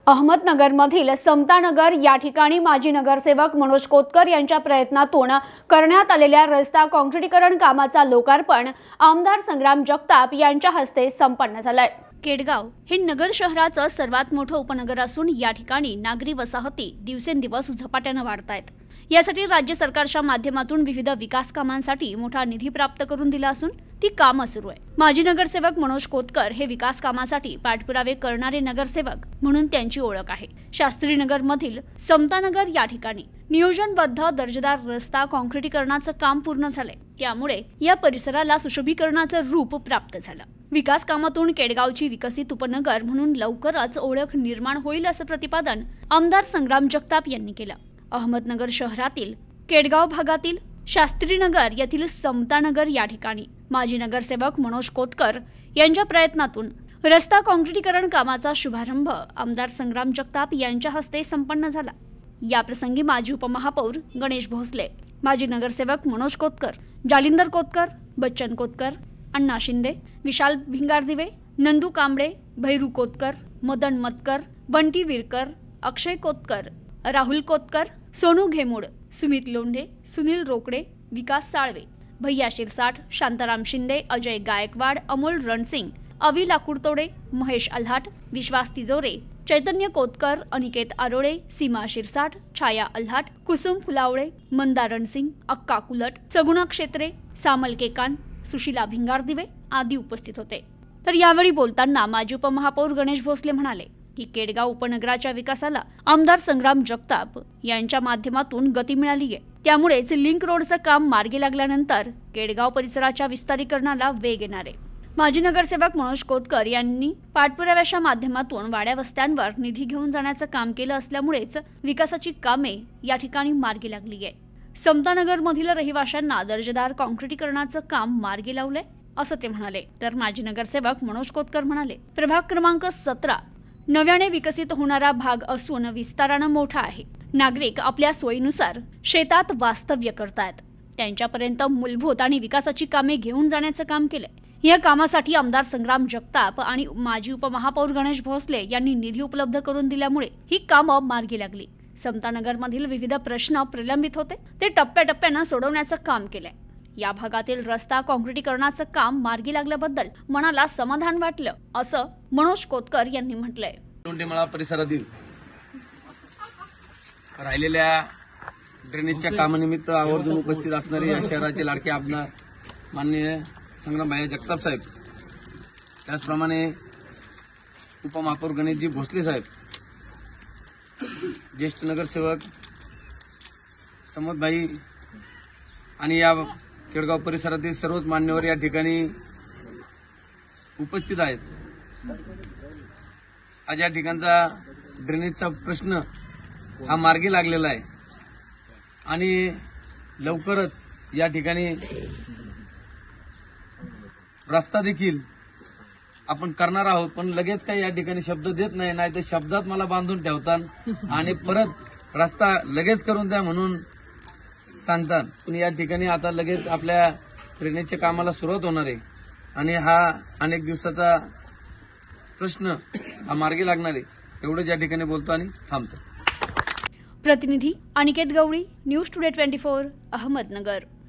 अहमदनगरमधील समतानगर या ठिकाणी माजी नगरसेवक मनोज कोतकर यांच्या प्रयत्नातून करण्यात आलेल्या रस्ता काँक्रिटीकरण कामाचा लोकार्पण आमदार संग्राम जगताप यांच्या हस्ते संपन्न झालाय। केडगाव हे नगर शहराचं सर्वात मोठं उपनगर असून या ठिकाणी नागरी वसाहती दिवसेंदिवस झपाट्याने वाढत आहेत। यासाठी राज्य सरकारच्या माध्यमातून विविध विकास कामांसाठी मोठा निधी प्राप्त करून दिला असून ती कामं सुरू आहे। माजी नगरसेवक मनोज कोतकर हे विकास कामासाठी पाठपुरावे करणारे नगरसेवक म्हणून त्यांची ओळख आहे। शास्त्रीनगर मधील समतानगर या ठिकाणी नियोजनबद्ध दर्जेदार रस्ता काँक्रिटीकरणाचं काम पूर्ण झालंय, त्यामुळे या परिसराला सुशोभीकरणाचं रूप प्राप्त झालं। विकास कामातून केडगावची विकसित उपनगर म्हणून लवकरच ओळख निर्माण होईल असं प्रतिपादन आमदार संग्राम जगताप यांनी केलं। अहमदनगर शहरातील केडगाव भागातील शास्त्रीनगर येथील समतानगर या ठिकाणी माजी नगरसेवक मनोज कोतकर यांच्या प्रयत्नातून रस्ता काँक्रिटीकरण कामाचा शुभारंभ आमदार संग्राम जगताप यांच्या हस्ते संपन्न झाला। या प्रसंगी माजी उपमहापौर गणेश भोसले, माजी नगरसेवक मनोज कोतकर, जालिंदर कोतकर, बच्चन कोतकर, अण्णा शिंदे, विशाल भिंगारदिवे, नंदू कांबळे, भैरू कोतकर, मदन मतकर, बंटी विरकर, अक्षय कोतकर, राहुल कोतकर, सोनू घेमोड, सुमित लोंढे, सुनील रोकडे, विकास साळवे, भैया शिरसाट, शांताराम शिंदे, अजय गायकवाड, अमोल रणसिंग, अवी लाकुडतोडे, महेश अल्हाट, विश्वास तिजोरे, चैतन्य कोतकर, अनिकेत आरोळे, सीमा शिरसाट, छाया अल्हाट, कुसुम फुलावळे, मंदा रणसिंग, अक्का कुलट, सगुणा क्षेत्रे, सामल केकान, सुशीला भिंगारदिवे आदी उपस्थित होते। तर यावेळी बोलताना माजी उपमहापौर गणेश भोसले म्हणाले की केडगाव उपनगराच्या विकासाला आमदार संग्राम जगताप यांच्या माध्यमातून गती मिळाली आहे। त्यामुळेच लिंक रोडचं काम मार्गी लागल्यानंतर केडगाव परिसराच्या विस्तारीकरणाला वेग येणार आहे। माजी नगरसेवक मनोज कोतकर यांनी पाठपुराव्याच्या माध्यमातून वाड्या वस्त्यांवर निधी घेऊन जाण्याचं काम केलं असल्यामुळेच विकासाची कामे या ठिकाणी मार्गी लागली आहे। समतानगर मधील रहिवाशांना दर्जेदार काँक्रिटीकरणाचं काम मार्गी लावलंय असं ते म्हणाले। तर माजी नगरसेवक मनोज कोतकर म्हणाले, प्रभाग क्रमांक 17 नव्याने विकसित होणारा भाग असून विस्तारानं मोठा आहे। नागरिक आपल्या सोयीनुसार शेतात वास्तव्य करतात, त्यांच्यापर्यंत मूलभूत आणि विकासाची कामे घेऊन जाण्याचं काम केलंय। या कामासाठी आमदार संग्राम जगताप आणि माजी उपमहापौर गणेश भोसले यांनी निधी उपलब्ध करून दिल्यामुळे ही कामं मार्गी लागली। समतानगर मधील विविध प्रश्न प्रलंबित होते, ते टप्प्याटप्प्यानं सोडवण्याचं काम केलंय। या भागातील रस्ता काँक्रिटीकरणाचं काम मार्गी लागल्याबद्दल मनाला समाधान वाटलं असं मनोज कोतकर यांनी म्हटलंय। तोंडेमळा परिसरातील राहिलेल्या ड्रेनेजच्या कामानिमित्त आवर्जून उपस्थित असणारे या शहराचे लाडके आमदार माननीय संग्रामभाई जगताप साहेब, त्याचप्रमाणे उपमहापौर गणेशजी भोसले साहेब, ज्येष्ठ नगरसेवक समोदभाई आणि या केडगाव परिसरातील सर्वच मान्यवर या ठिकाणी उपस्थित आहेत। आज या ठिकाणचा ड्रेनेजचा प्रश्न हा मार्गी लागलेला आहे आणि लवकरच या ठिकाणी रस्ता देखील आपण करणार आहोत, पण लगेच काही या ठिकाणी शब्द देत नाही तर शब्दात मला बांधून ठेवतात आणि परत रस्ता लगेच करून द्या म्हणून सांगतात। पण या ठिकाणी आता लगेच आपल्या ड्रेनेजच्या कामाला सुरुवात होणार आहे आणि हा अनेक दिवसाचा प्रश्न हा मार्गी लागणार आहे, एवढंच या ठिकाणी बोलतो आणि थांबतो। प्रतिनिधी अनिकेत गवळी, न्यूज टुडे 24, अहमदनगर।